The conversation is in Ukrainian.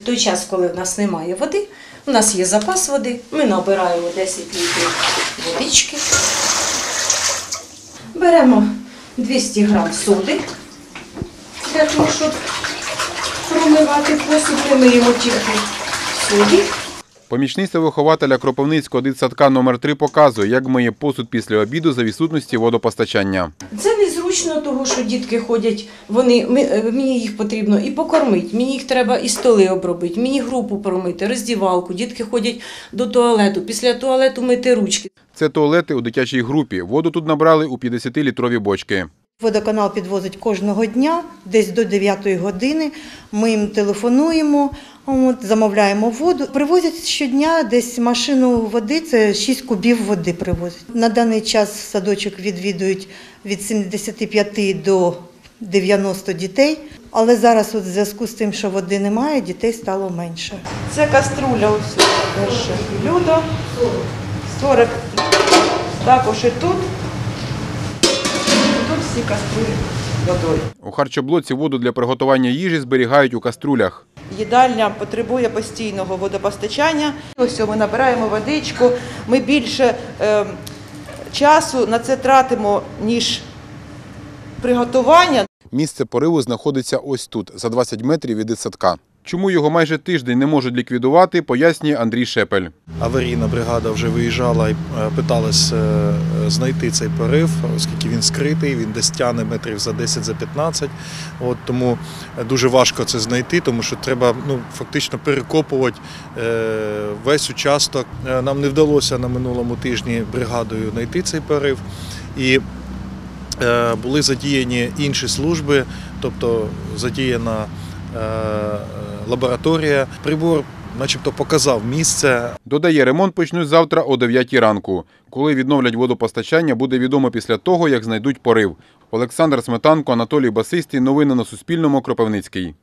В той час, коли в нас немає води, у нас є запас води, ми набираємо 10 літрів водички, беремо 200 грам соди для того, щоб промивати посуд, ми миємо тільки соді. Помічниця вихователя Кропивницького дитсадка номер 3 показує, як миє посуд після обіду за відсутності водопостачання. Це незручно, тому що дітки ходять, мені їх потрібно і покормити, мені їх треба і столи обробити, мені групу промити, роздівалку, дітки ходять до туалету, після туалету мити ручки. Це туалети у дитячій групі. Воду тут набрали у 50-літрові бочки. Водоканал підвозить кожного дня, десь до 9 години. Ми їм телефонуємо, замовляємо воду. Привозять щодня десь машину води, це 6 кубів води привозять. На даний час садочок відвідують від 75 до 90 дітей. Але зараз у зв'язку з тим, що води немає, дітей стало менше. Це каструля, ось перше блюдо, 40, також і тут. Тут всі каструлі водою. У харчоблоці воду для приготування їжі зберігають у каструлях. Їдальня потребує постійного водопостачання. Ось ми набираємо водичку, ми більше часу на це тратимо, ніж приготування. Місце пориву знаходиться ось тут, за 20 метрів від дитсадка. Чому його майже тиждень не можуть ліквідувати, пояснює Андрій Шепель. Аварійна бригада вже виїжджала і питалась знайти цей порив, оскільки він скритий, він десь тягне метрів за 10-15. Тому дуже важко це знайти, тому що треба фактично перекопувати весь участок. Нам не вдалося на минулому тижні бригадою знайти цей порив. І були задіяні інші служби, тобто задіяна лабораторія. Прибор начебто показав місце. Додає, ремонт почнуть завтра о 9 ранку. Коли відновлять водопостачання, буде відомо після того, як знайдуть порив. Олександр Сметанко, Анатолій Басистий. Новини на Суспільному. Кропивницький.